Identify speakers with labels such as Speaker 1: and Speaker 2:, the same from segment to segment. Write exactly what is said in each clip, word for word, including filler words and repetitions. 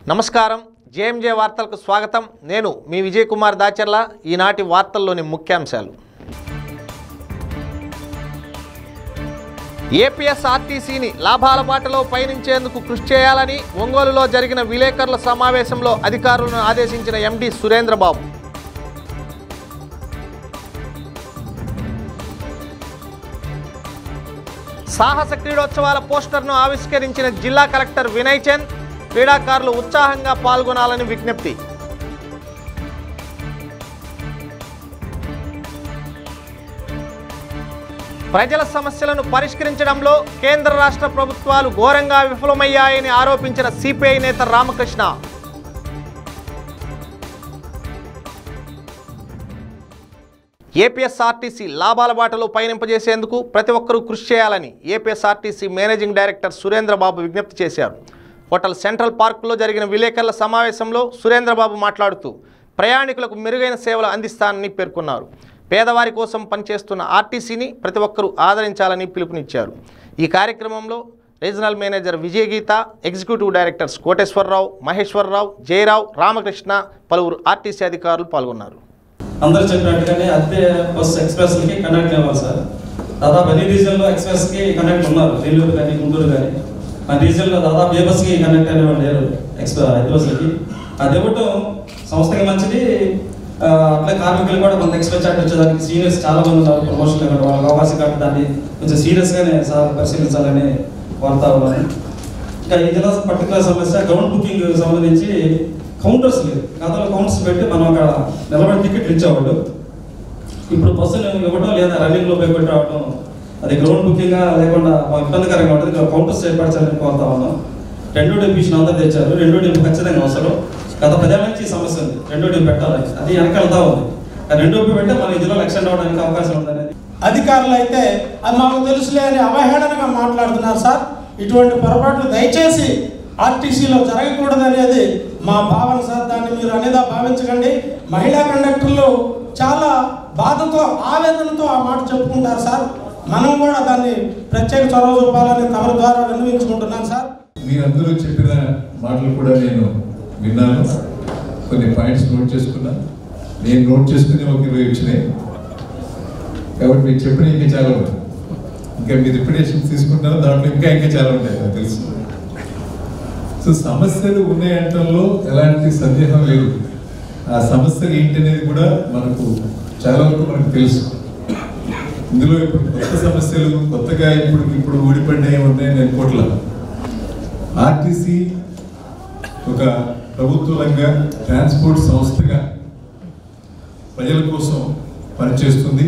Speaker 1: నమస్కారం జేఎంజే వార్తలకు స్వాగతం నేను మీ విజయ్ కుమార్ దాచర్ల ఈనాటి వార్తల్లోని ముఖ్యాంశాలు ఏపీఎస్ఆర్టీసీని లాభాల బాటలో పయనించేందుకు కృషి చేయాలని ఒంగోలులో జరిగిన విలేకరుల సమావేశంలో అధికారులను ఆదేశించిన ఎండీ సురేంద్రబాబు సాహస క్రీడోత్సవాల పోస్టర్ను ఆవిష్కరించిన జిల్లా కలెక్టర్ వినయ్ చంద్ క్రీడాకారులు ఉత్సాహంగా పాల్గొనాలని విజ్ఞప్తి ప్రజల సమస్యలను పరిష్కరించడంలో కేంద్ర రాష్ట్ర ప్రభుత్వాలు ఘోరంగా విఫలమయ్యాయని ఆరోపించిన సిపిఐ నేత రామకృష్ణ ఏపీఎస్ఆర్టీసీ లాభాల బాటలో పయనింపజేసేందుకు ప్రతి ఒక్కరూ కృషి చేయాలని ఏపీఎస్ఆర్టీసీ మేనేజింగ్ డైరెక్టర్ సురేంద్రబాబు విజ్ఞప్తి చేశారు. హోటల్ సెంట్రల్ పార్కులో జరిగిన విలేకరుల సమావేశంలో సురేంద్రబాబు మాట్లాడుతూ ప్రయాణికులకు మెరుగైన సేవలు అందిస్తానని పేర్కొన్నారు. పేదవారి కోసం పనిచేస్తున్న ఆర్టీసీని ప్రతి ఒక్కరూ ఆదరించాలని పిలుపునిచ్చారు. ఈ కార్యక్రమంలో regional manager Vijayageetha, executive directors Koteswararao, Maheswararao, Jayarao, Ramakrishna, పలువురు ఆర్టీసీ అధికారులు పాల్గొన్నారు.
Speaker 2: అందరూ చెప్పినట్టుగానే అద్దె బస్ ఎక్స్ప్రెస్లకి కనెక్ట్ అవ్వాలి సార్. దాదాపు అన్ని రీజన్లో ఎక్స్ప్రెస్కి కనెక్ట్ ఉన్నారు, నెల్లూరు కానీ గుంటూరు కానీ. మన రీజన్లో దాదాపు ఏ బస్కి కనెక్ట్ అనేవాళ్ళు లేరు ఎక్స్ప్రెస్ అద్దె బస్సులకి. అది ఇవ్వటం సంస్థకి మంచిది, అట్లా కార్మికులు కూడా కొంత ఎక్స్ట్రా చార్ట్ వచ్చేదానికి సీనియర్స్ చాలా మంది ఉన్నారు, ప్రమోషన్లు ఇవ్వడం వాళ్ళకి అవకాశం కాబట్టి దాన్ని కొంచెం సీరియస్గానే సార్ పరిశీలించాలని కోరుతా ఉన్నాను. ఇంకా ఈ జిల్లా పర్టికులర్ సమస్య గ్రౌండ్ బుకింగ్ సంబంధించి కౌంటర్స్ లేదు. గతంలో కౌంటర్స్ పెట్టి మనం అక్కడ నిలబడి టికెట్లు ఇచ్చేవాళ్ళు. ఇప్పుడు బస్సులు ఇవ్వడం లేదా రన్నింగ్లో పెట్టి రావడం అది గ్రౌండ్ బుకింగ్గా లేకుండా ఇబ్బందికరంగా ఉంటుంది. కౌంటర్స్ ఏర్పరచాలని కోరుతా ఉన్నాం. రెండో డివిజన్ అందరూ తెచ్చారు, రెండో డివిజన్ ఖచ్చితంగా అవసరం. గత పదేళ్ళ నుంచి సమస్య ఉంది, రెండో డివి పెట్టాలి, అది వెనక వెళ్తా ఉంది. రెండో డివి పెడితే మన జిల్లాలో ఎక్స్టెండ్ అవడానికి అవకాశం ఉంది అనేది
Speaker 3: అధికారులు అయితే అది మాకు తెలుసులే అని అవహేళనగా మాట్లాడుతున్నారు సార్. ఇటువంటి పొరపాట్లు దయచేసి ఆర్టీసీలో జరగకూడదు అనేది మా భావన సార్. దాన్ని మీరు అనేదా భావించకండి. మహిళా కండక్టర్లు చాలా బాధతో ఆవేదనతో ఆ మాట చెప్పుకుంటారు సార్. మనం కూడా దాన్ని ప్రత్యేక చొరవ చూపాలని తమ ద్వారా విన్నవించుకుంటున్నాను సార్.
Speaker 4: మీరందరూ చెప్పిన మాటలు కూడా నేను విన్నాను, కొన్ని పాయింట్స్ నోట్ చేసుకున్నాను. నేను నోట్ చేసుకుని ఒక ఇరవై వచ్చినాయి కాబట్టి మీరు చెప్పిన ఇంకా చాలా ఉన్నాయి. ఇంకా మీరు రిప్యుటేషన్ తీసుకుంటారో దాంట్లో ఇంకా ఇంకా చాలా ఉంటాయి నాకు తెలుసు. సో సమస్యలు ఉన్నాయంటంలో ఎలాంటి సందేహం లేదు. ఆ సమస్యలు ఏంటి అనేది కూడా మనకు చాలా వరకు మనకు తెలుసు. ఇందులో ఇప్పుడు కొత్త సమస్యలు కొత్తగా ఇప్పుడు ఇప్పుడు ఊడిపడినాయి ఉన్నాయని అనుకోవట్లా. ఆర్టీసీ ఒక ప్రభుత్వ రంగ ట్రాన్స్పోర్ట్ సంస్థగా ప్రజల కోసం పనిచేస్తుంది.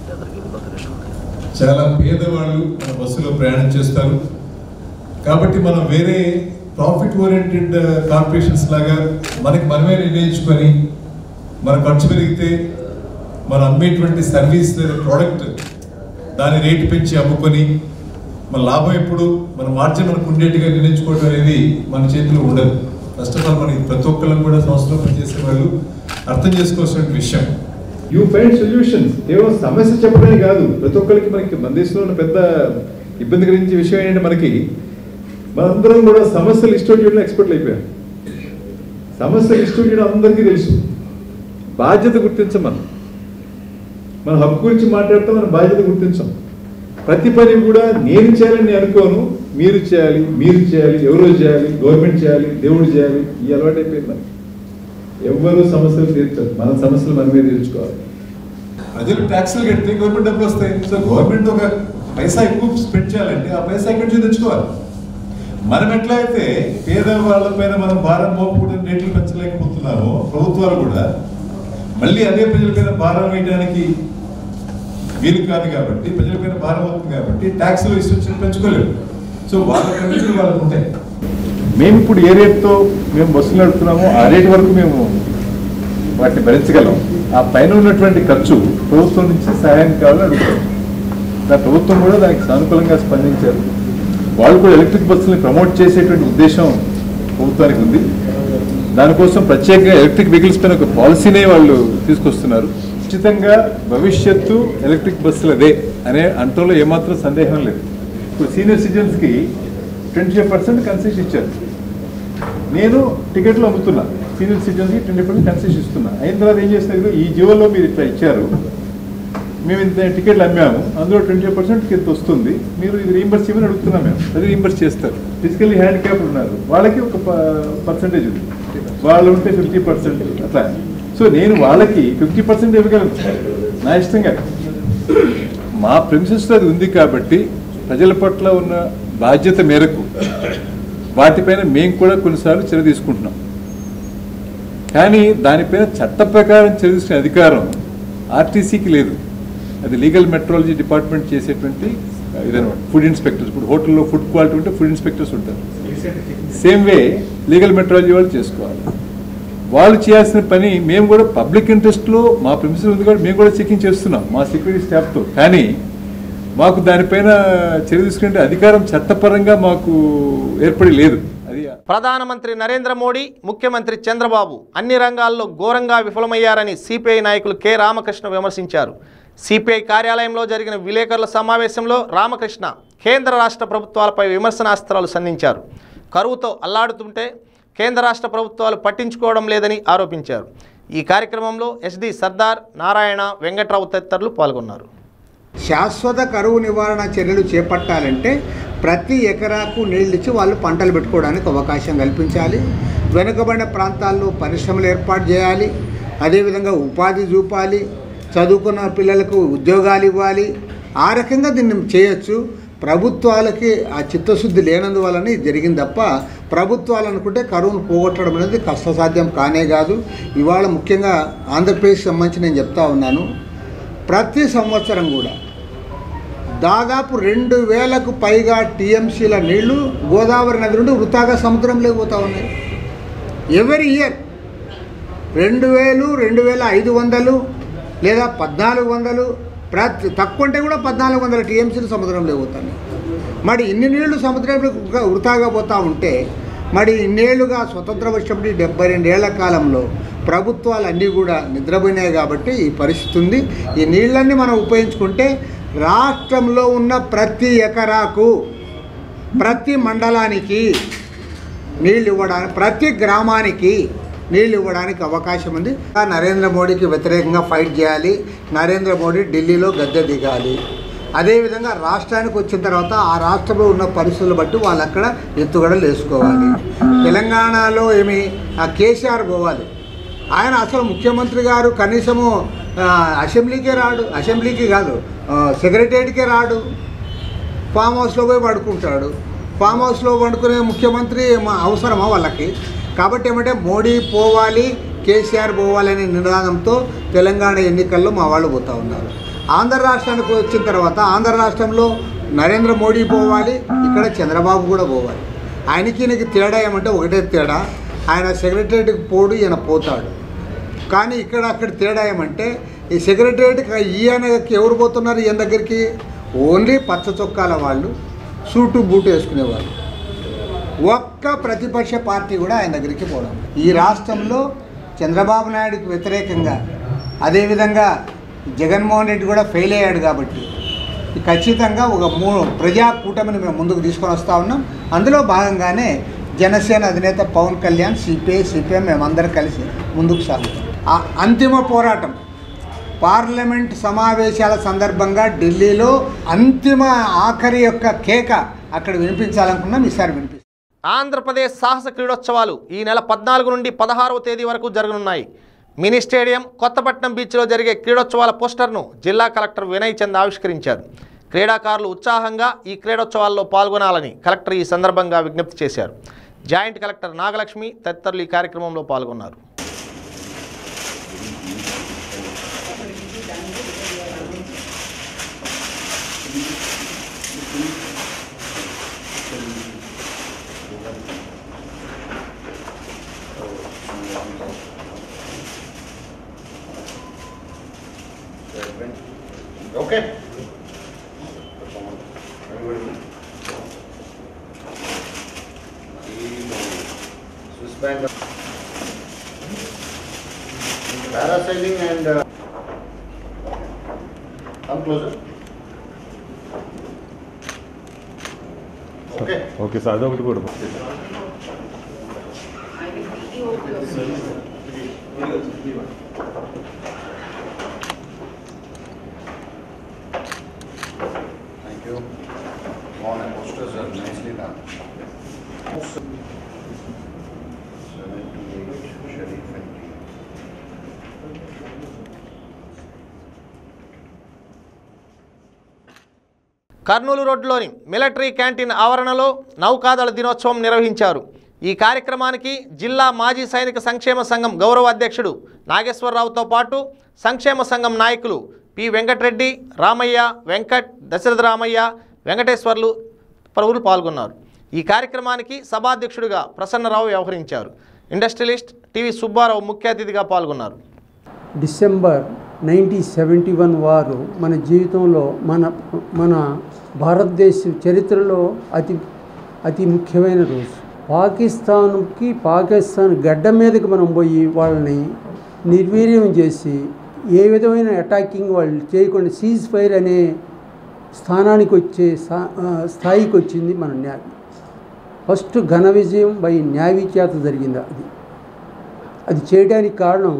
Speaker 4: చాలా పేదవాళ్ళు మన బస్సులో ప్రయాణం చేస్తారు కాబట్టి మనం వేరే ప్రాఫిట్ ఓరియంటెడ్ కార్పొరేషన్స్ లాగా మనకి మనమే నిర్ణయించుకొని మన ఖర్చు పెరిగితే మనం అమ్మేటువంటి సర్వీస్ లేదా ప్రోడక్ట్ దాని రేటు పెంచి అమ్ముకొని మన లాభం ఎప్పుడు మన మార్జిన్ మనకు ఉండేట్టుగా నిర్ణయించుకోవడం అనేది మన చేతిలో ఉండదు. ఫస్ట్ ఆఫ్ ఆల్ మనకి ప్రతి ఒక్కళ్ళం కూడా సంస్థలో పనిచేసే వాళ్ళు అర్థం చేసుకోవాల్సిన విషయం.
Speaker 5: You find solutions. కేవలం సమస్య చెప్పడమే కాదు, ప్రతి ఒక్కరికి మనకి మన దేశంలో ఉన్న పెద్ద ఇబ్బంది కలిగించే విషయం ఏంటంటే మనకి మనందరం కూడా సమస్యలు ఇష్టం చేయడంలో ఎక్స్పర్ట్లు అయిపోయాం. సమస్యలు ఇష్టం చేయడం అందరికీ తెలుసు. బాధ్యత గుర్తించం. మనం మన హక్కు గురించి మాట్లాడతాం, మన బాధ్యత గుర్తించాం. ప్రతి పని కూడా నేను చేయాలని నేను అనుకోను, మీరు చేయాలి, మీరు చేయాలి, ఎవరో చేయాలి, గవర్నమెంట్ చేయాలి, దేవుడు చేయాలి. ఈ అలవాటు అయిపోయింది మనకి. ఎవరు సమస్యలు తీర్చారు, మన సమస్యలు మనమే తీర్చుకోవాలి.
Speaker 4: ప్రజలు ట్యాక్సులు కడితే గవర్నమెంట్ డబ్బులు వస్తాయి. సో గవర్నమెంట్ ఒక పైసా ఎక్కువ స్పెండ్ చేయాలంటే ఆ పైసా ఎక్కడి నుంచి తెచ్చుకోవాలి. మనం ఎట్లయితే పేద వాళ్ళ పైన మనం భారం మోపకూడదు రేట్లు పెంచలేకపోతున్నామో ప్రభుత్వాలు కూడా మళ్ళీ అదే ప్రజల పైన భారం వేయడానికి వీలు కాదు కాబట్టి ప్రజల పైన భారం అవుతుంది కాబట్టి ట్యాక్స్లు ఇష్టం పెంచుకోలేము. సో వాళ్ళ ఖర్చులు వాళ్ళకు ఉంటాయి.
Speaker 5: మేము ఇప్పుడు ఏ రేట్తో మేము బస్సులు నడుపుతున్నామో ఆ రేటు వరకు మేము వాటిని భరించగలం. ఆ పైన ఉన్నటువంటి ఖర్చు ప్రభుత్వం నుంచి సహాయం కావాలని అడుగుతాం. నా ప్రభుత్వం కూడా దానికి సానుకూలంగా స్పందించారు. వాళ్ళు కూడా ఎలక్ట్రిక్ బస్సులని ప్రమోట్ చేసేటువంటి ఉద్దేశం ప్రభుత్వానికి ఉంది. దానికోసం ప్రత్యేకంగా ఎలక్ట్రిక్ వెహికల్స్ పైన ఒక పాలసీనే వాళ్ళు తీసుకొస్తున్నారు. ఖచ్చితంగా భవిష్యత్తు ఎలక్ట్రిక్ బస్సులదే అనే అంటంలో ఏమాత్రం సందేహం లేదు. ఇప్పుడు సీనియర్ సిటిజన్స్కి ట్వంటీ ఫైవ్ పర్సెంట్ కన్సెషన్ ఇచ్చారు. నేను టికెట్లు అమ్ముతున్నా, సీనియర్ సిటిజన్స్కి ట్వంటీ పర్సెంట్ కన్సెషన్ ఇస్తున్నా. అయిన తర్వాత ఏం చేస్తారు, ఈ జీవోలో మీరు ఇట్లా ఇచ్చారు, మేము ఇంత టికెట్లు అమ్మాము, అందులో ట్వంటీ పర్సెంట్ కింద వస్తుంది, మీరు ఇది రీంబర్స్ చేయమని అడుగుతున్నాం. మేము అది రీంబర్స్ చేస్తారు. ఫిజికల్లీ హ్యాండిక్యాప్ ఉన్నారు, వాళ్ళకి ఒక పర్సెంటేజ్ ఉంది, వాళ్ళు ఉంటే ఫిఫ్టీ పర్సెంట్ అట్లా. సో నేను వాళ్ళకి ఫిఫ్టీ పర్సెంట్ ఇవ్వగలను నా ఇష్టంగా. మా ప్రిన్సిపల్స్లో అది ఉంది కాబట్టి ప్రజల పట్ల ఉన్న బాధ్యత మేరకు వాటిపైన మేము కూడా కొన్నిసార్లు చర్య తీసుకుంటున్నాం. కానీ దానిపైన చట్ట ప్రకారం చర్య తీసుకునే అధికారం ఆర్టీసీకి లేదు. అది లీగల్ మెట్రాలజీ డిపార్ట్మెంట్ చేసేటువంటి ఇదనమాట. ఫుడ్ ఇన్స్పెక్టర్స్, ఇప్పుడు హోటల్లో ఫుడ్ క్వాలిటీ ఉంటే ఫుడ్ ఇన్స్పెక్టర్స్ ఉంటారు. సేమ్ వే లీగల్ మెట్రాలజీ వాళ్ళు చేసుకోవాలి. వాళ్ళు చేయాల్సిన పని మేము కూడా పబ్లిక్ ఇంట్రెస్ట్లో మా ప్రిన్సిపల్ ఉంది కాబట్టి మేము కూడా చెకింగ్ చేస్తున్నాం మా సెక్యూరిటీ స్టాఫ్తో. కానీ మాకు దానిపైన చర్య తీసుకునే అధికారం చట్టపరంగా మాకు ఏర్పడి లేదు. అది
Speaker 1: ప్రధానమంత్రి నరేంద్ర మోడీ, ముఖ్యమంత్రి చంద్రబాబు అన్ని రంగాల్లో ఘోరంగా విఫలమయ్యారని సిపిఐ నాయకులు కె రామకృష్ణ విమర్శించారు. సిపిఐ కార్యాలయంలో జరిగిన విలేకరుల సమావేశంలో రామకృష్ణ కేంద్ర రాష్ట్ర ప్రభుత్వాలపై విమర్శనాస్త్రాలు సంధించారు. కరువుతో అల్లాడుతుంటే కేంద్ర రాష్ట్ర ప్రభుత్వాలు పట్టించుకోవడం లేదని ఆరోపించారు. ఈ కార్యక్రమంలో ఎస్డి సర్దార్, నారాయణ, వెంకట్రావు తదితరులు పాల్గొన్నారు.
Speaker 6: శాశ్వత కరువు నివారణ చర్యలు చేపట్టాలంటే ప్రతి ఎకరాకు నీళ్ళిచ్చి వాళ్ళు పంటలు పెట్టుకోవడానికి అవకాశం కల్పించాలి. వెనుకబడిన ప్రాంతాల్లో పరిశ్రమలు ఏర్పాటు చేయాలి. అదేవిధంగా ఉపాధి చూపాలి. చదువుకున్న పిల్లలకు ఉద్యోగాలు ఇవ్వాలి. ఆ రకంగా దీన్ని చేయొచ్చు. ప్రభుత్వాలకి ఆ చిత్తశుద్ధి లేనందువలన ఇది జరిగింది తప్ప ప్రభుత్వాలు అనుకుంటే కరువును పోగొట్టడం అనేది కష్టసాధ్యం కానే కాదు. ఇవాళ ముఖ్యంగా ఆంధ్రప్రదేశ్ సంబంధించి నేను చెప్తా ఉన్నాను, ప్రతి సంవత్సరం కూడా దాదాపు రెండు వేలకు పైగా టీఎంసీల నీళ్లు గోదావరి నది నుండి వృథాగా సముద్రంలోకి పోతూ ఉన్నాయి. ఎవరీ ఇయర్ రెండు వేలు రెండు వేల ఐదు వందలు లేదా పద్నాలుగు వందలు ప్రతి తక్కువ అంటే కూడా పద్నాలుగు వందల టీఎంసీలు సముద్రంలో పోతాయి. మరి ఇన్ని నీళ్లు సముద్రంలో వృథాగా పోతూ ఉంటే మరి ఇన్నేళ్లుగా స్వతంత్ర వచ్చినప్పుడు డెబ్బై రెండేళ్ల కాలంలో ప్రభుత్వాలు అన్నీ కూడా నిద్రపోయినాయి కాబట్టి ఈ పరిస్థితి ఉంది. ఈ నీళ్ళన్నీ మనం ఉపయోగించుకుంటే రాష్ట్రంలో ఉన్న ప్రతి ఎకరాకు, ప్రతి మండలానికి నీళ్ళు ఇవ్వడానికి, ప్రతి గ్రామానికి నీళ్ళు ఇవ్వడానికి అవకాశం ఉంది. నరేంద్ర మోడీకి వ్యతిరేకంగా ఫైట్ చేయాలి. నరేంద్ర మోడీ ఢిల్లీలో గద్దె దిగాలి. అదేవిధంగా రాష్ట్రానికి వచ్చిన తర్వాత ఆ రాష్ట్రంలో ఉన్న పరిస్థితులు బట్టి వాళ్ళు అక్కడ ఎత్తుగడలు వేసుకోవాలి. తెలంగాణలో ఏమి ఆ కేసీఆర్ పోవాలి. ఆయన అసలు ముఖ్యమంత్రి గారు కనీసము అసెంబ్లీకే రాడు, అసెంబ్లీకి కాదు సెక్రటేరియట్కే రాడు. ఫామ్ హౌస్లో పోయి పడుకుంటాడు. ఫామ్ హౌస్లో పడుకునే ముఖ్యమంత్రి అవసరమా వాళ్ళకి? కాబట్టి ఏమంటే మోడీ పోవాలి, కేసీఆర్ పోవాలనే నినాదంతో తెలంగాణ ఎన్నికల్లో మా వాళ్ళు పోతూ ఉన్నారు. ఆంధ్ర రాష్ట్రానికి వచ్చిన తర్వాత ఆంధ్ర రాష్ట్రంలో నరేంద్ర మోడీ పోవాలి, ఇక్కడ చంద్రబాబు కూడా పోవాలి. ఆయనకి ఈయనకి తేడా ఏమంటే ఒకటే తేడా, ఆయన సెక్రటేరియట్కి పోడు, ఈయన పోతాడు. కానీ ఇక్కడ అక్కడ తేడా ఏమంటే ఈ సెక్రటేరియట్కి ఈయనకి ఎవరు పోతున్నారు? ఈయన దగ్గరికి ఓన్లీ పచ్చ చొక్కాల వాళ్ళు, సూటు బూటు వేసుకునేవాళ్ళు. ఒక్క ప్రతిపక్ష పార్టీ కూడా ఆయన దగ్గరికి పోవడం. ఈ రాష్ట్రంలో చంద్రబాబు నాయుడుకి వ్యతిరేకంగా, అదేవిధంగా జగన్మోహన్ రెడ్డి కూడా ఫెయిల్ అయ్యాడు కాబట్టి ఖచ్చితంగా ఒక మూ ప్రజా కూటమిని మేము ముందుకు తీసుకొని వస్తూ ఉన్నాం. అందులో భాగంగానే జనసేన అధినేత పవన్ కళ్యాణ్, సిపిఐ, సిపిఎం మేమందరం కలిసి ముందుకు సాగుతాం. ఆ అంతిమ పోరాటం పార్లమెంట్ సమావేశాల సందర్భంగా ఢిల్లీలో అంతిమ ఆఖరి యొక్క కేక అక్కడ వినిపించాలనుకున్నాం. ఈసారి వినిపిస్తాం.
Speaker 1: ఆంధ్రప్రదేశ్ సాహస క్రీడోత్సవాలు ఈ నెల పద్నాలుగు నుండి పదహారవ తేదీ వరకు జరగనున్నాయి. మినీ స్టేడియం కొత్తపట్నం బీచ్లో జరిగే క్రీడోత్సవాల పోస్టర్ను జిల్లా కలెక్టర్ వినయ్ చంద్ ఆవిష్కరించారు. క్రీడాకారులు ఉత్సాహంగా ఈ క్రీడోత్సవాల్లో పాల్గొనాలని కలెక్టర్ ఈ సందర్భంగా విజ్ఞప్తి చేశారు. జాయింట్ కలెక్టర్ నాగలక్ష్మి తదితరులు ఈ కార్యక్రమంలో పాల్గొన్నారు.
Speaker 7: Okay. Suspend parasailing and uh, come closer. Okay.
Speaker 5: Okay sir, అదొకటి కూడా
Speaker 7: Thank you. All the posters are nicely done. seventy-eight Sharif and T.
Speaker 1: Kurnool రోడ్లోని మిలిటరీ క్యాంటీన్ ఆవరణలో నౌకాదళ దినోత్సవం నిర్వహించారు. ఈ కార్యక్రమానికి జిల్లా మాజీ సైనిక సంక్షేమ సంఘం గౌరవ అధ్యక్షుడు నాగేశ్వరరావుతో పాటు సంక్షేమ సంఘం నాయకులు పి వెంకటరెడ్డి, రామయ్య, వెంకట్, దశరథ రామయ్య, వెంకటేశ్వర్లు పలువురు పాల్గొన్నారు. ఈ కార్యక్రమానికి సభాధ్యక్షుడిగా ప్రసన్నరావు వ్యవహరించారు. ఇండస్ట్రియలిస్ట్ టీవీ సుబ్బారావు ముఖ్య అతిథిగా పాల్గొన్నారు.
Speaker 8: డిసెంబర్ నైన్టీన్ సెవెంటీ వన్ వారు మన జీవితంలో మన మన భారతదేశ చరిత్రలో అతి అతి ముఖ్యమైన రోజు. పాకిస్తాన్కి పాకిస్తాన్ గడ్డ మీదకి మనం పోయి వాళ్ళని నిర్వీర్యం చేసి ఏ విధమైన అటాకింగ్ వాళ్ళు చేయకుండా సీజ్ ఫైర్ అనే స్థానానికి వచ్చే స్థాయికి వచ్చింది మన న్యావీ. ఫస్ట్ ఘన విజయం బై న్యావీ చేత జరిగింది. అది అది చేయడానికి కారణం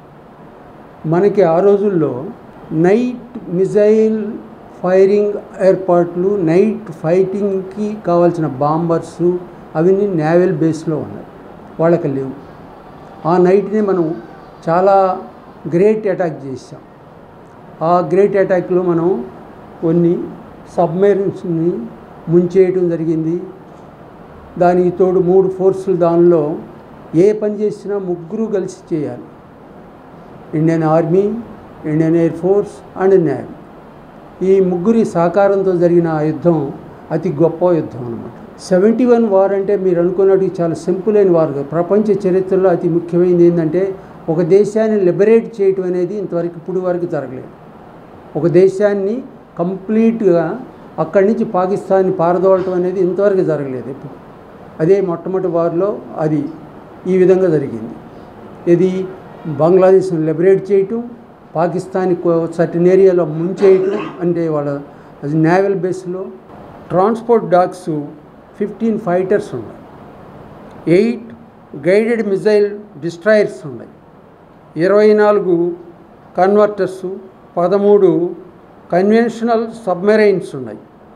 Speaker 8: మనకి ఆ రోజుల్లో నైట్ మిజైల్ ఫైరింగ్ ఏర్పాట్లు, నైట్ ఫైటింగ్కి కావాల్సిన బాంబర్సు అవన్నీ నేవల్ బేస్లో ఉన్నాయి, వాళ్ళకి లేవు. ఆ నైట్ని మనం చాలా గ్రేట్ అటాక్ చేసాం. ఆ గ్రేట్ అటాక్లో మనం కొన్ని సబ్మెరీన్స్ని ముంచేయటం జరిగింది. దానికి తోడు మూడు ఫోర్సులు, దానిలో ఏ పని చేసినా ముగ్గురు కలిసి చేయాలి. Indian army, Indian air force and navy. ఈ ముగ్గురి సహకారంతో జరిగిన ఆ యుద్ధం అతి గొప్ప యుద్ధం అన్నమాట. సెవెంటీ వన్ వార్ అంటే మీరు అనుకున్నట్టు చాలా సింపుల్ అయిన వార్ కాదు. ప్రపంచ చరిత్రలో అతి ముఖ్యమైనది ఏంటంటే ఒక దేశాన్ని లిబరేట్ చేయటం అనేది ఇంతవరకు ఇప్పుడు వరకు జరగలేదు. ఒక దేశాన్ని కంప్లీట్గా అక్కడి నుంచి పాకిస్తాన్ని పారదోలటం అనేది ఇంతవరకు జరగలేదు ఇప్పుడు. అదే మొట్టమొదటి వార్లో అది ఈ విధంగా జరిగింది. ఇది బంగ్లాదేశ్ని లిబరేట్ చేయటం, పాకిస్తాన్ సర్టన్ ఏరియాలో ముంచేయటం, అంటే వాళ్ళ అది నేవల్ బేస్లో. ట్రాన్స్పోర్ట్ డాగ్స్ ఫిఫ్టీన్ ఫైటర్స్ ఉన్నాయి, ఎయిట్ గైడెడ్ మిజైల్ డిస్ట్రాయర్స్ ఉన్నాయి, ఇరవై నాలుగు కన్వర్టర్సు, పదమూడు కన్వెన్షనల్ సబ్మెరైన్స్ ఉన్నాయి.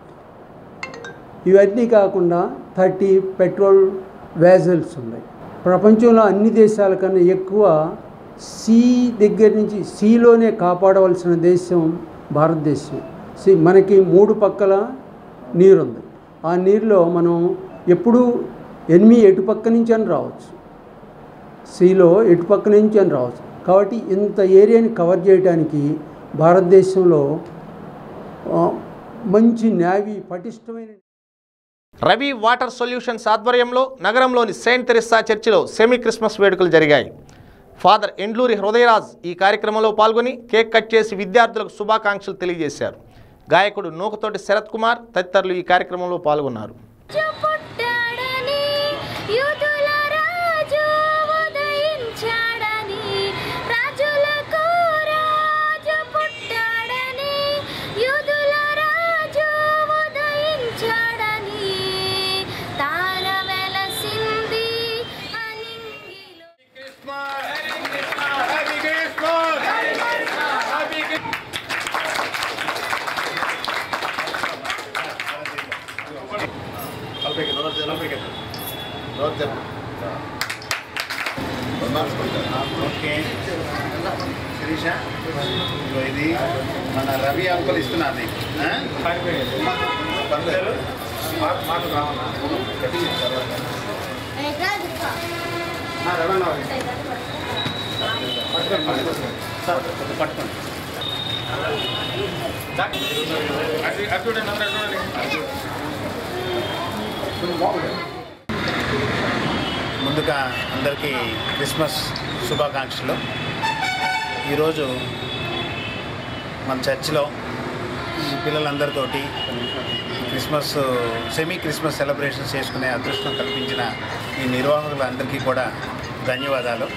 Speaker 8: ఇవన్నీ కాకుండా థర్టీ పెట్రోల్ వ్యాజల్స్ ఉన్నాయి. ప్రపంచంలో అన్ని దేశాల కన్నా ఎక్కువ సీ దగ్గర నుంచి సీలోనే కాపాడవలసిన దేశం భారతదేశం. సీ మనకి మూడు పక్కల నీరుంది. ఆ నీరులో మనం ఎప్పుడూ ఎనిమిది ఎటుపక్క నుంచి అని రావచ్చు, సీలో ఎటుపక్క నుంచి అని రావచ్చు. కాబట్టి ఇంత ఏరియాని కవర్ చేయడానికి భారతదేశంలో మంచి నేవీ, పటిష్టమైన.
Speaker 1: రవి వాటర్ సొల్యూషన్స్ ఆధ్వర్యంలో నగరంలోని సెయింట్ తెరెస్సా చర్చిలో సెమీ క్రిస్మస్ వేడుకలు జరిగాయి. ఫాదర్ ఎండ్లూరి హృదయరాజ్ ఈ కార్యక్రమంలో పాల్గొని కేక్ కట్ చేసి విద్యార్థులకు శుభాకాంక్షలు తెలియజేశారు. గాయకుడు నూకతోటి శరత్ కుమార్ తదితరులు ఈ కార్యక్రమంలో పాల్గొన్నారు.
Speaker 7: ఓకే శిరీష, ఇది మన రవి అంకుల్ ఇస్తున్నారు నీకు. పట్టుకోండి. ముందుగా అందరికీ క్రిస్మస్ శుభాకాంక్షలు. ఈరోజు మన చర్చిలో పిల్లలందరితోటి క్రిస్మస్ సెమీ క్రిస్మస్ సెలబ్రేషన్స్ చేసుకునే అదృష్టం కల్పించిన ఈ నిర్వాహకులందరికీ కూడా ధన్యవాదాలు.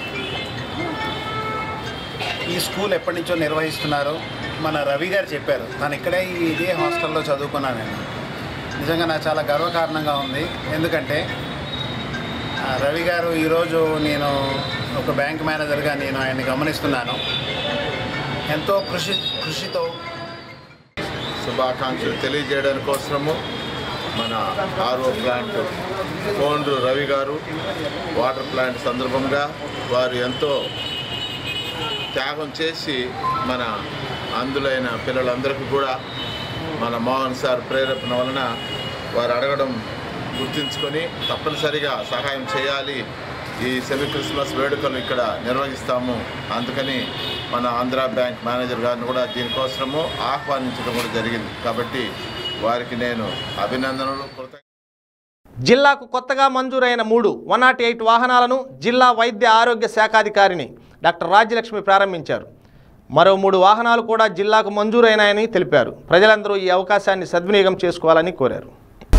Speaker 7: ఈ స్కూల్ ఎప్పటి నుంచో నిర్వహిస్తున్నారు. మన రవి గారు చెప్పారు, తను ఇక్కడే ఇదే హాస్టల్లో చదువుకున్నాను నేను. నిజంగా నాకు చాలా గర్వకారణంగా ఉంది. ఎందుకంటే రవి గారు ఈరోజు నేను ఒక బ్యాంక్ మేనేజర్గా నేను ఆయన్ని గమనిస్తున్నాను. ఎంతో కృషి కృషితో
Speaker 9: శుభాకాంక్షలు తెలియజేయడానికి కోసము మన ఆర్ఓ ప్లాంట్ కోండ్రు రవి గారు వాటర్ ప్లాంట్ సందర్భంగా వారు ఎంతో త్యాగం చేసి మన అందులైన పిల్లలందరికీ కూడా మన మోహన్ సార్ ప్రేరేపణ వలన వారు అడగడం గుర్తించుకొని తప్పనిసరిగా సహాయం చేయాలి, ఈ సెమీ క్రిస్మస్ వేడుకలు ఇక్కడ నిర్వహిస్తాము, అందుకని మన ఆంధ్ర బ్యాంక్ మేనేజర్ గారిని కూడా దీనికోసము ఆహ్వానించడం కూడా జరిగింది. కాబట్టి వారికి నేను అభినందనలు.
Speaker 1: జిల్లాకు కొత్తగా మంజూరైన మూడు వన్ నాట్ ఎయిట్ వాహనాలను జిల్లా వైద్య ఆరోగ్య శాఖాధికారిని డాక్టర్ రాజ్యలక్ష్మి ప్రారంభించారు. మరో మూడు వాహనాలు కూడా జిల్లాకు మంజూరైనాయని తెలిపారు. ప్రజలందరూ ఈ అవకాశాన్ని సద్వినియోగం చేసుకోవాలని కోరారు.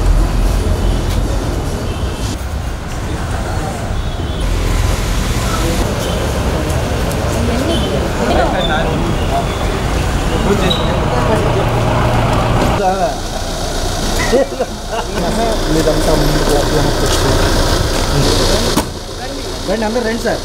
Speaker 10: రండి అందరు రండి సార్.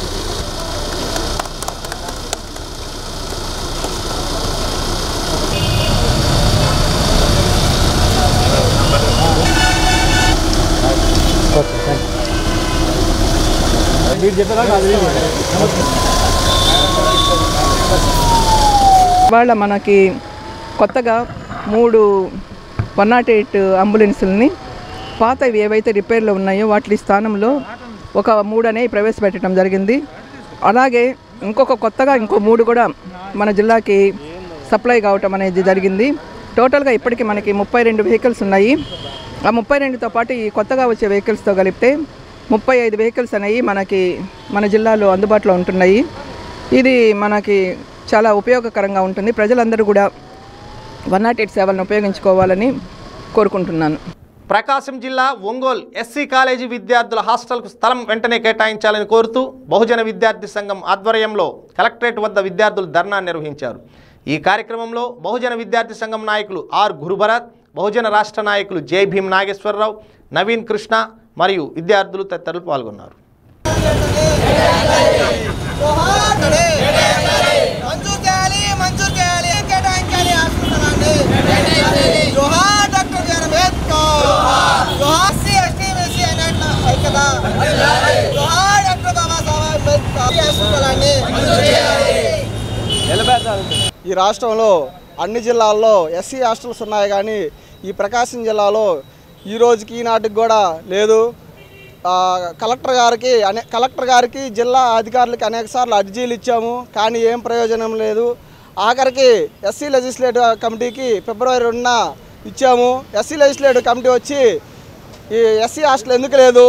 Speaker 11: ఇవాళ మనకి కొత్తగా మూడు వన్ నాట్ ఎయిట్ అంబులెన్సులని పాతవి ఏవైతే రిపేర్లో ఉన్నాయో వాటి స్థానంలో ఒక మూడు అనేవి ప్రవేశపెట్టడం జరిగింది. అలాగే ఇంకొక కొత్తగా ఇంకో మూడు కూడా మన జిల్లాకి సప్లై కావటం అనేది జరిగింది. టోటల్గా ఇప్పటికీ మనకి ముప్పై రెండు వెహికల్స్ ఉన్నాయి. ఆ ముప్పై రెండుతో పాటు ఈ కొత్తగా వచ్చే వెహికల్స్తో కలిపితే ముప్పై ఐదు వెహికల్స్ అనేవి మనకి మన జిల్లాలో అందుబాటులో ఉంటున్నాయి. ఇది మనకి చాలా ఉపయోగకరంగా ఉంటుంది. ప్రజలందరూ కూడా వన్ నాట్ ఎయిట్ సేవలను ఉపయోగించుకోవాలని కోరుకుంటున్నాను.
Speaker 1: ప్రకాశం జిల్లా ఒంగోలు ఎస్సీ కాలేజీ విద్యార్థుల హాస్టల్కు స్థలం వెంటనే కేటాయించాలని కోరుతూ బహుజన విద్యార్థి సంఘం ఆధ్వర్యంలో కలెక్టరేట్ వద్ద విద్యార్థులు ధర్నా నిర్వహించారు. ఈ కార్యక్రమంలో బహుజన విద్యార్థి సంఘం నాయకులు ఆర్ గురుభరత్, బహుజన రాష్ట్ర నాయకులు జై భీమ్ నాగేశ్వరరావు, నవీన్ కృష్ణ మరియు విద్యార్థులు తదితరులు పాల్గొన్నారు.
Speaker 10: ఈ రాష్ట్రంలో అన్ని జిల్లాల్లో ఎస్సీ హాస్టల్స్ ఉన్నాయి, కానీ ఈ ప్రకాశం జిల్లాలో ఈ రోజుకి ఈనాటికి కూడా లేదు. కలెక్టర్ గారికి అనే కలెక్టర్ గారికి జిల్లా అధికారులకి అనేక సార్లు అర్జీలు ఇచ్చాము, కానీ ఏం ప్రయోజనం లేదు. ఆఖరికి ఎస్సీ లెజిస్లేటివ్ కమిటీకి ఫిబ్రవరి రెండున ఇచ్చాము. ఎస్సీ లెజిస్లేటివ్ కమిటీ వచ్చి ఈ ఎస్సీ హాస్టల్ ఎందుకు లేదు,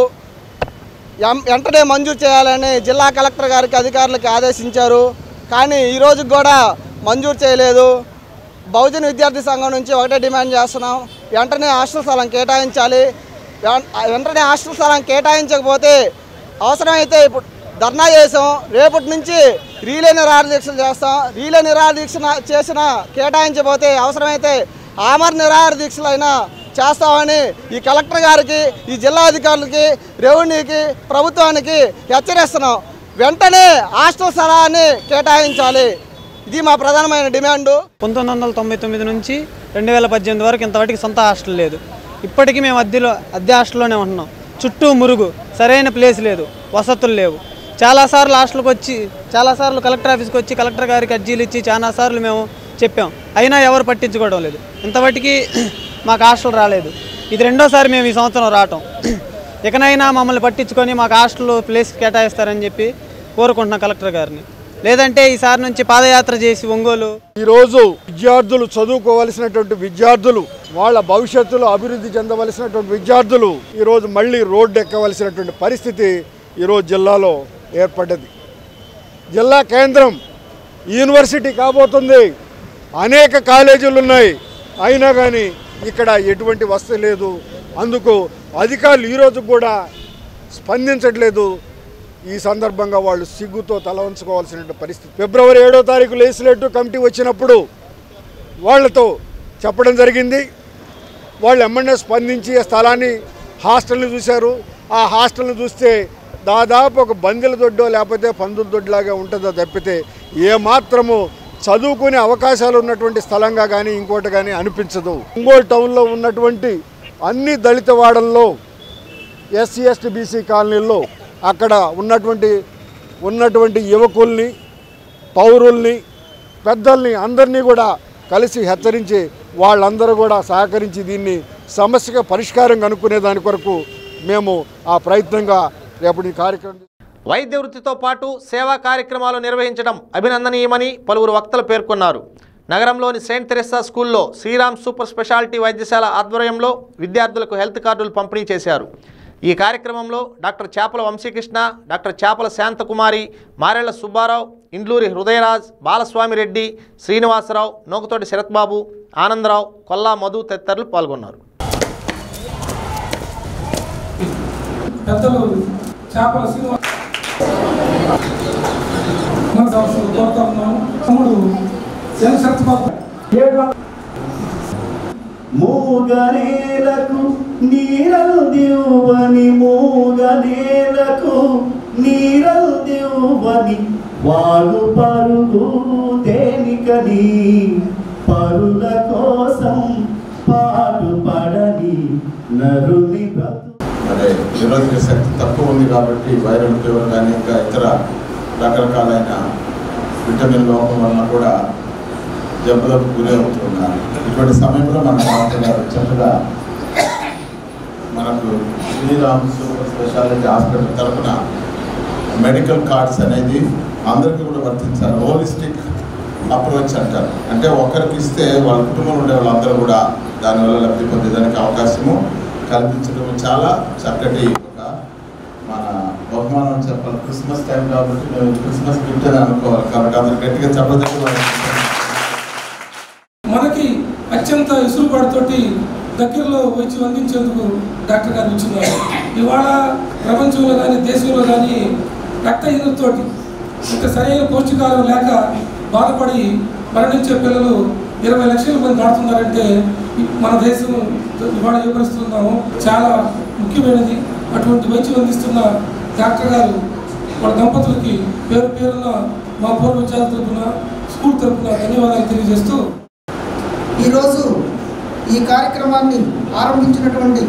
Speaker 10: వెంటనే మంజూరు చేయాలని జిల్లా కలెక్టర్ గారికి అధికారులకి ఆదేశించారు, కానీ ఈ రోజుకి కూడా మంజూరు చేయలేదు. బహుజన విద్యార్థి సంఘం నుంచి ఒకటే డిమాండ్ చేస్తున్నాం, వెంటనే హాస్టల్ స్థలం కేటాయించాలి. వెంటనే హాస్టల్ స్థలం కేటాయించకపోతే అవసరమైతే ఇప్పుడు ధర్నా చేసాం, రేపటి నుంచి రీలే నిరాహార దీక్షలు చేస్తాం. రీలే నిరాహార దీక్ష చేసిన కేటాయించకపోతే అవసరమైతే ఆమర నిరాహార దీక్షలైనా చేస్తామని ఈ కలెక్టర్ గారికి, ఈ జిల్లా అధికారులకి, రెవెన్యూకి, ప్రభుత్వానికి హెచ్చరిస్తున్నాం. వెంటనే హాస్టల్ స్థలాన్ని కేటాయించాలి. ఇది మా ప్రధానమైన డిమాండు.
Speaker 12: పంతొమ్మిది వందల తొంభై తొమ్మిది నుంచి రెండు వేల పద్దెనిమిది వరకు ఇంతవరకు సొంత హాస్టల్ లేదు. ఇప్పటికీ మేము అద్దెలో అద్దె హాస్టల్లోనే ఉంటున్నాం. చుట్టూ మురుగు, సరైన ప్లేస్ లేదు, వసతులు లేవు. చాలాసార్లు హాస్టల్కి వచ్చి చాలాసార్లు కలెక్టర్ ఆఫీస్కి వచ్చి కలెక్టర్ గారికి అర్జీలు ఇచ్చి చాలాసార్లు మేము చెప్పాం, అయినా ఎవరు పట్టించుకోవడం లేదు. ఇంతవరకు మాకు హాస్టల్ రాలేదు. ఇది రెండోసారి మేము ఈ సంవత్సరం రావటం. ఇకనైనా మమ్మల్ని పట్టించుకొని మాకు హాస్టల్ ప్లేస్ కేటాయిస్తారని చెప్పి కోరుకుంటున్నాం కలెక్టర్ గారిని. లేదంటే ఈసారి నుంచి పాదయాత్ర చేసి ఒంగోలు.
Speaker 13: ఈరోజు విద్యార్థులు చదువుకోవలసినటువంటి విద్యార్థులు, వాళ్ళ భవిష్యత్తులో అభివృద్ధి చెందవలసినటువంటి విద్యార్థులు ఈరోజు మళ్ళీ రోడ్డు ఎక్కవలసినటువంటి పరిస్థితి ఈరోజు జిల్లాలో ఏర్పడ్డది. జిల్లా కేంద్రం యూనివర్సిటీ కాబోతుంది, అనేక కాలేజీలు ఉన్నాయి, అయినా కానీ ఇక్కడ ఎటువంటి వసతి లేదు. అందుకు అధికారులు ఈరోజు కూడా స్పందించట్లేదు. ఈ సందర్భంగా వాళ్ళు సిగ్గుతో తల వంచుకోవాల్సిన పరిస్థితి. ఫిబ్రవరి ఏడో తారీఖు లెజిస్లేటివ్ కమిటీ వచ్చినప్పుడు వాళ్ళతో చెప్పడం జరిగింది. వాళ్ళు ఎమ్మెల్యే స్పందించి స్థలాన్ని హాస్టల్ని చూశారు. ఆ హాస్టల్ని చూస్తే దాదాపు ఒక బందెల దొడ్డో లేకపోతే పందుల దొడ్లాగా ఉంటుందో తప్పితే ఏమాత్రము చదువుకునే అవకాశాలు ఉన్నటువంటి స్థలంగా కానీ ఇంకోటి కానీ అనిపించదు. ఒంగోలు టౌన్లో ఉన్నటువంటి అన్ని దళిత వాడల్లో, ఎస్సీ ఎస్టీ బీసీ కాలనీల్లో అక్కడ ఉన్నటువంటి ఉన్నటువంటి యువకుల్ని, పౌరుల్ని, పెద్దల్ని అందరినీ కూడా కలిసి హెచ్చరించి వాళ్ళందరూ కూడా సహకరించి దీన్ని సమస్యగా పరిష్కారం కనుక్కునే దాని కొరకు మేము ఆ ప్రయత్నంగా రేపు ఈ కార్యక్రమం.
Speaker 1: వైద్య వృత్తితో పాటు సేవా కార్యక్రమాలు నిర్వహించడం అభినందనీయమని పలువురు వక్తలు పేర్కొన్నారు. నగరంలోని సెయింట్ తెరెస్సా స్కూల్లో శ్రీరామ్ సూపర్ స్పెషాలిటీ వైద్యశాల ఆధ్వర్యంలో విద్యార్థులకు హెల్త్ కార్డులు పంపిణీ చేశారు. ఈ కార్యక్రమంలో డాక్టర్ చేపల వంశీకృష్ణ, డాక్టర్ చేపల శాంతకుమారి, మారెళ్ల సుబ్బారావు, ఇండ్లూరి హృదయరాజ్, బాలస్వామి రెడ్డి, శ్రీనివాసరావు, నోకతోటి శరత్బాబు, ఆనందరావు, కొల్లా మధు తదితరులు పాల్గొన్నారు.
Speaker 14: పెద్దలు చేపల శ్రీనివాస కోరుతా ఉన్నాము. తమ్ముడు శరత్బాబు
Speaker 15: మూగనేలకు నీరలు దివ్వని, మూగనేలకు నీరలు దివ్వని, వాడు పరుగు దేనికని, పరుల కోసం పాటుపడని నరుని బ్రతు.
Speaker 9: మరి నిరోధక శక్తి తక్కువ ఉంది కాబట్టి వైరల్ ఫీవర్ కానీ ఇంకా ఇతర రకరకాలైన విటమిన్ లోపం వలన కూడా జబ్బులకు గురి అవుతున్నారు. ఇటువంటి సమయంలో మన డాక్టర్ గారు చక్కగా మనకు శ్రీరామ్ సూపర్ స్పెషాలిటీ హాస్పిటల్ తరఫున మెడికల్ కార్డ్స్ అనేది అందరికీ కూడా వర్తించాలి. హోలిస్టిక్ అప్రోచ్ అంటారు. అంటే ఒకరికి ఇస్తే వాళ్ళ కుటుంబంలో ఉండే వాళ్ళందరూ కూడా దానివల్ల లబ్ధి పొందేదానికి అవకాశము కల్పించడం చాలా చక్కటి ఒక మన బహుమానం చెప్పాలి. క్రిస్మస్ టైం కాబట్టి మేము క్రిస్మస్ గిఫ్ట్ అని అనుకోవాలి. కాబట్టి అందరు గట్టిగా చెప్పదగ్గ
Speaker 14: మనకి అత్యంత ఇసురుబాటుతోటి దగ్గరలో వచ్చి అందించేందుకు డాక్టర్ గారు వచ్చినారు. ఇవాళ ప్రపంచంలో కానీ దేశంలో కానీ రక్తహీనతతోటి ఇంకా సరైన పౌష్టికారం లేక బాధపడి మరణించే పిల్లలు ఇరవై లక్షల మంది దాటుతున్నారంటే మన దేశం ఇవాళ వివరిస్తున్నాము. చాలా ముఖ్యమైనది. అటువంటి వైద్యం అందిస్తున్న డాక్టర్ గారు వాళ్ళ దంపతులకి పేరు పేరున మా పూర్వ విద్యార్థుల తరఫున, స్కూల్ తరఫున ధన్యవాదాలు తెలియజేస్తూ
Speaker 16: ఈరోజు ఈ కార్యక్రమాన్ని ఆరంభించినటువంటి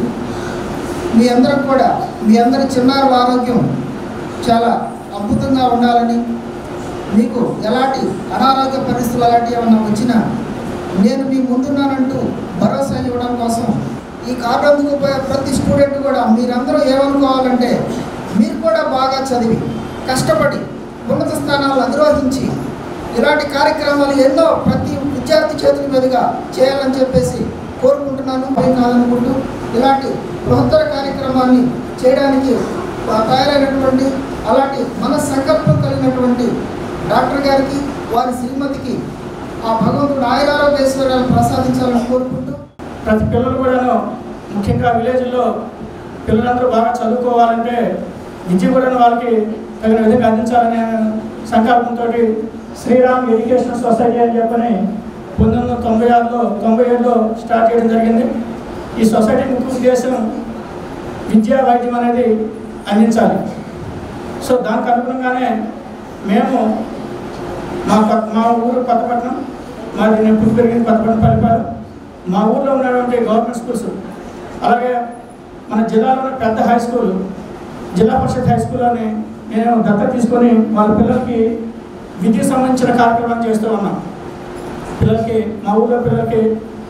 Speaker 16: మీ అందరికి కూడా మీ అందరి చిన్నారుల ఆరోగ్యం చాలా అద్భుతంగా ఉండాలని, మీకు ఎలాంటి అనారోగ్య పరిస్థితులు అలాంటివి ఏమన్నా వచ్చినా నేను మీ ముందున్నానంటూ భరోసా ఇవ్వడం కోసం ఈ కార్డు అందుకుపోయే ప్రతి స్టూడెంట్ కూడా మీరందరూ ఏమనుకోవాలంటే మీరు కూడా బాగా చదివి కష్టపడి ఉన్నత స్థానాలు అధిరోహించి ఇలాంటి కార్యక్రమాలు ఎన్నో ప్రతి విద్యార్థి చేతుల మీదుగా చేయాలని చెప్పేసి కోరుకుంటున్నాను. పని కాదనుకుంటూ ఇలాంటి బృహత్తర కార్యక్రమాన్ని చేయడానికి తయారైనటువంటి అలాంటి మన సంకల్పం కలిగినటువంటి డాక్టర్ గారికి, వారి శ్రీమతికి ఆ భగవంతుడు ఆయురారోగ్యేశ్వర్యాలను ప్రసాదించాలని కోరుకుంటూ
Speaker 3: ప్రతి పిల్లలు కూడాను ముఖ్యంగా విలేజ్లో పిల్లలందరూ బాగా చదువుకోవాలంటే విద్య కూడా వాళ్ళకి తగిన విధంగా అందించాలనే సంకల్పంతో శ్రీరామ్ ఎడ్యుకేషన్ సొసైటీ అని చెప్పని పంతొమ్మిది వందల తొంభై ఆరులో తొంభై ఏడులో స్టార్ట్ చేయడం జరిగింది. ఈ సొసైటీ ముఖ్య ఉద్దేశం విద్యా వైద్యం అనేది అందించాలి. సో దానికి అనుగుణంగానే మేము మా మా ఊరు కొత్తపట్నం, మాది నేను పుట్టి పెరిగింది కొత్తపట్నం పల్లిపాలెం. మా ఊళ్ళో ఉన్నటువంటి గవర్నమెంట్ స్కూల్స్, అలాగే మన జిల్లాలో ఉన్న పెద్ద హై స్కూల్, జిల్లా పరిషత్ హై స్కూల్లోని నేను దత్తత తీసుకొని వాళ్ళ పిల్లలకి విద్యకు సంబంధించిన కార్యక్రమాలు చేస్తూ ఉన్నాం. పిల్లలకి మా ఊళ్ళో పిల్లలకి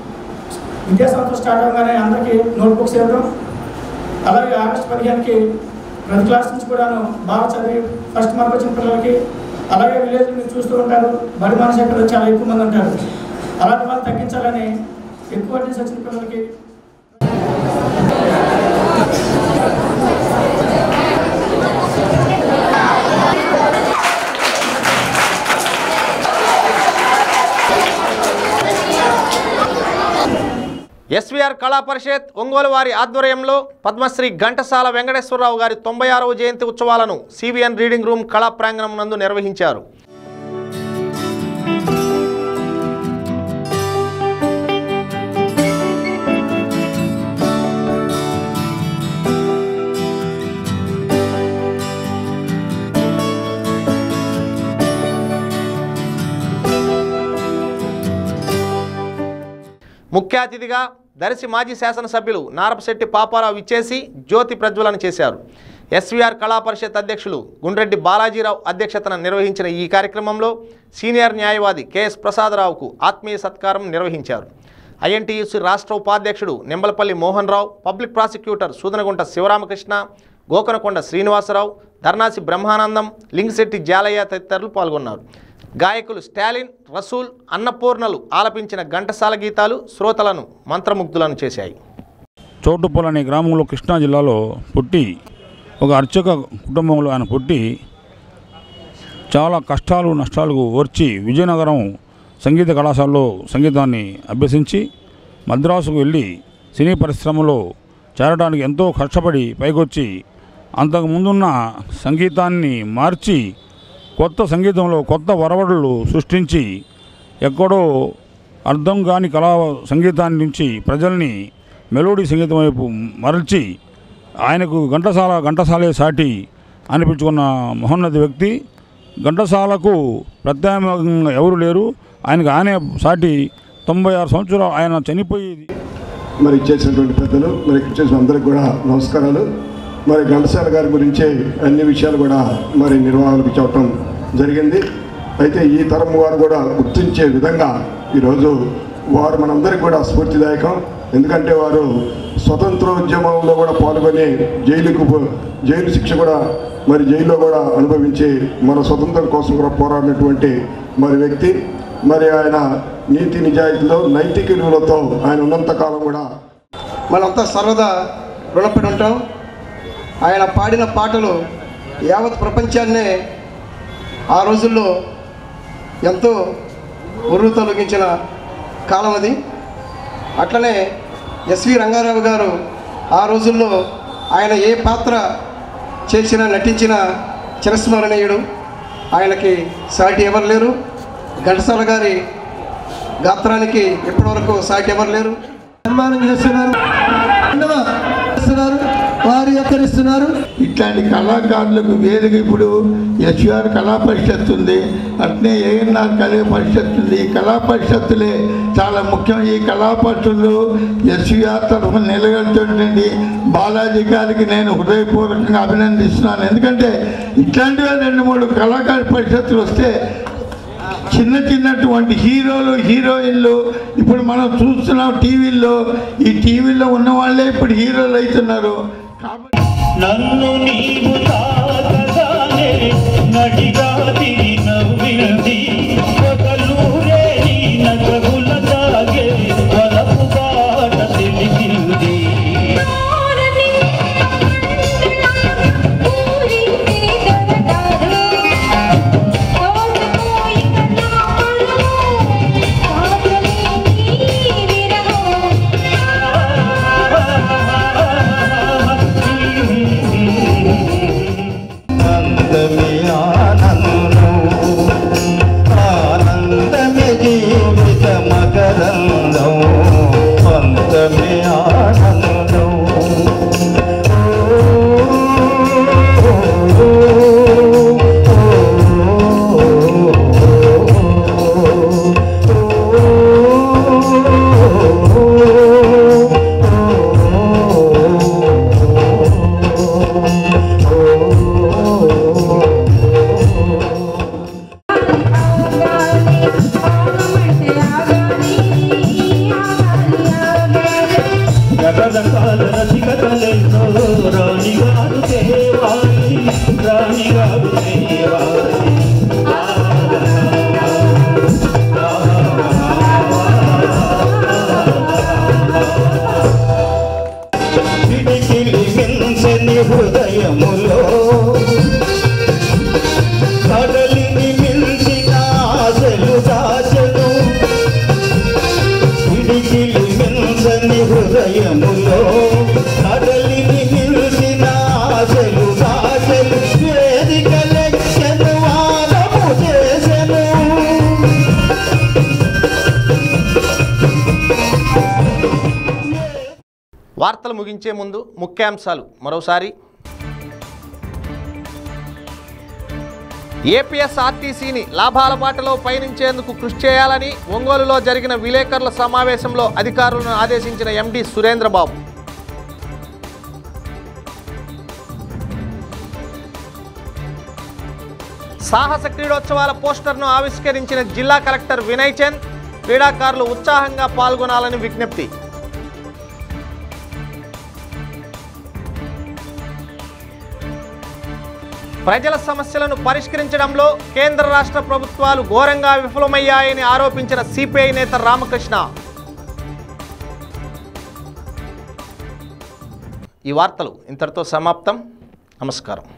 Speaker 3: విద్యా సంవత్సరం స్టార్ట్ అవగానే అందరికీ నోట్బుక్స్ ఇవ్వడం, అలాగే ఆగస్టు పదిహేనుకి ప్రతి క్లాస్ నుంచి కూడాను బాగా చదివి ఫస్ట్ మార్క్ వచ్చిన పిల్లలకి, అలాగే విలేజ్ మీరు చూస్తూ ఉంటారు బడి మనిషి పిల్లలు చాలా ఎక్కువ మంది ఉంటారు. అలాంటి వాళ్ళు తగ్గించాలని ఎక్కువ అటెండెన్స్ వచ్చిన పిల్లలకి
Speaker 1: ఎస్వీఆర్ కళా పరిషత్ ఒంగోలు వారి ఆధ్వర్యంలో పద్మశ్రీ ఘంటసాల వెంకటేశ్వరరావు గారి తొంభై ఆరవ జయంతి ఉత్సవాలను సివిఎన్ రీడింగ్ రూమ్ కళా ప్రాంగణం నందు నిర్వహించారు. ముఖ్య అతిథిగా దర్శి మాజీ శాసనసభ్యులు నారపశెట్టి పాపారావు ఇచ్చేసి జ్యోతి ప్రజ్వలన చేశారు. ఎస్వీఆర్ కళా పరిషత్ అధ్యక్షులు గుండ్రెడ్డి బాలాజీరావు అధ్యక్షతన నిర్వహించిన ఈ కార్యక్రమంలో సీనియర్ న్యాయవాది కెఎస్ ప్రసాదరావుకు ఆత్మీయ సత్కారం నిర్వహించారు. ఐఎన్టీయూసీ రాష్ట్ర ఉపాధ్యక్షుడు నింబలపల్లి మోహన్ రావు, పబ్లిక్ ప్రాసిక్యూటర్ సూదనగుంట శివరామకృష్ణ, గోకనకొండ శ్రీనివాసరావు, ధర్నాసి బ్రహ్మానందం, లింగిశెట్టి జాలయ్య తదితరులు పాల్గొన్నారు. గాయకులు స్టాలిన్, రసూల్, అన్నపూర్ణలు ఆలపించిన ఘంటసాల గీతాలు శ్రోతలను మంత్రముగ్ధులను చేశాయి.
Speaker 17: చోటుపల్ అనే గ్రామంలో కృష్ణా జిల్లాలో పుట్టి ఒక అర్చక కుటుంబంలో ఆయన పుట్టి చాలా కష్టాలు నష్టాలు ఓర్చి విజయనగరం సంగీత కళాశాలలో సంగీతాన్ని అభ్యసించి మద్రాసుకు వెళ్ళి సినీ పరిశ్రమలో చేరడానికి ఎంతో కష్టపడి పైకొచ్చి అంతకుముందున్న సంగీతాన్ని మార్చి కొత్త సంగీతంలో కొత్త వరవడులు సృష్టించి ఎక్కడో అర్థం కాని కళా సంగీతాన్ని నుంచి ప్రజల్ని మెలోడీ సంగీతం వైపు మరల్చి ఆయనకు ఘంటసాల ఘంటసాలే సాటి అనిపించుకున్న మహోన్నత వ్యక్తి. ఘంటసాలకు ప్రత్యామ్నాయంగా ఎవరు లేరు, ఆయనకు ఆయనే సాటి. తొంభై ఆరు సంవత్సరాలు ఆయన చనిపోయి
Speaker 18: మరి చేసినటువంటి పెద్దలు మరి చేసిన అందరికి కూడా నమస్కారాలు. మరి ఘంటసాల గారి గురించే అన్ని విషయాలు కూడా మరి నిర్వాహకులకు చెప్పడం జరిగింది. అయితే ఈ తరం వారు కూడా గుర్తించే విధంగా ఈరోజు వారు మనందరికీ కూడా స్ఫూర్తిదాయకం. ఎందుకంటే వారు స్వతంత్రోద్యమంలో కూడా పాల్గొని జైలుకు జైలు శిక్ష కూడా మరి జైల్లో కూడా అనుభవించి మన స్వతంత్రం కోసం కూడా పోరాడినటువంటి మరి వ్యక్తి. మరి ఆయన నీతి నిజాయితీలో నైతిక విలువలతో ఆయన ఉన్నంతకాలం కూడా
Speaker 10: మనంతా సర్వదా రుణపడి ఉంటాం. ఆయన పాడిన పాటలు యావత్ ప్రపంచాన్నే ఆ రోజుల్లో ఎంతో ఉర్రు తొలగించిన కాలం అది. అట్లనే ఎస్వి రంగారావు గారు ఆ రోజుల్లో ఆయన ఏ పాత్ర చేసినా నటించిన చిరస్మరణీయుడు. ఆయనకి సాటి ఎవరు లేరు. ఘంటసాల గారి గాత్రానికి ఇప్పటివరకు సాటి ఎవరు లేరు.
Speaker 19: సన్మానం చేస్తున్నారు, వారు ఎక్కడిస్తున్నారు. ఇట్లాంటి కళాకారులకు వేదిక ఇప్పుడు ఎస్వీఆర్ కళా పరిషత్ ఉంది, అట్నే ఏఎన్ఆర్ కళా పరిషత్ ఉంది. ఈ కళా పరిషత్తులే చాలా ముఖ్యం. ఈ కళా పరిషత్తులు ఎస్వీఆర్ తరఫున నిలగలుగుతుండండి. బాలాజీ గారికి నేను హృదయపూర్వకంగా అభినందిస్తున్నాను. ఎందుకంటే ఇట్లాంటివే రెండు మూడు కళాకార పరిషత్తులు వస్తే చిన్న చిన్నటువంటి హీరోలు హీరోయిన్లు ఇప్పుడు మనం చూస్తున్నాం టీవీల్లో. ఈ టీవీలో ఉన్న వాళ్ళే ఇప్పుడు హీరోలు అవుతున్నారు.
Speaker 15: నన్ను నీవు తాకగానే నడిగా తిరి నవ్వింది ఒకలూరే నీ నగగుల తాగే వలపు బాట తెలిసింది. హృదయములో కడలిని మిల్చిన ఆశలు దాచెను. పిడికిలి మిల్చని హృదయములో కడలిని మిల్చిన ఆశలు దాచెను. వేదిక లెక్కను వాదము చేసెను.
Speaker 1: వార్తలు ముగించే ముందు ముఖ్యాంశాలు మరోసారి. ఏపీఎస్ఆర్టీసీని లాభాల బాటలో పయనించేందుకు కృషి చేయాలని ఒంగోలులో జరిగిన విలేకరుల సమావేశంలో అధికారులను ఆదేశించిన ఎండీ సురేంద్రబాబు. సాహస క్రీడోత్సవాల పోస్టర్ను ఆవిష్కరించిన జిల్లా కలెక్టర్ వినయ్ చంద్ క్రీడాకారులు ఉత్సాహంగా పాల్గొనాలని విజ్ఞప్తి. ప్రజల సమస్యలను పరిష్కరించడంలో కేంద్ర రాష్ట్ర ప్రభుత్వాలు ఘోరంగా విఫలమయ్యాయని ఆరోపించిన సిపిఐ నేత రామకృష్ణ. ఈ వార్తలు ఇంతటితో సమాప్తం. నమస్కారం.